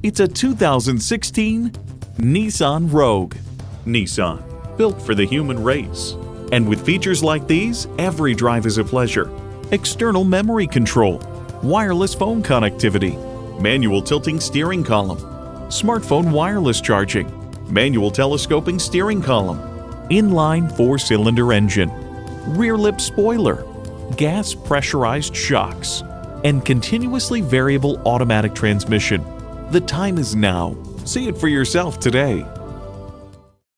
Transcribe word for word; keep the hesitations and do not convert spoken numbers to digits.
It's a two thousand sixteen Nissan Rogue. Nissan, built for the human race. And with features like these, every drive is a pleasure. External memory control, wireless phone connectivity, manual tilting steering column, smartphone wireless charging, manual telescoping steering column, inline four-cylinder engine, rear lip spoiler, gas pressurized shocks, and continuously variable automatic transmission. The time is now. See it for yourself today.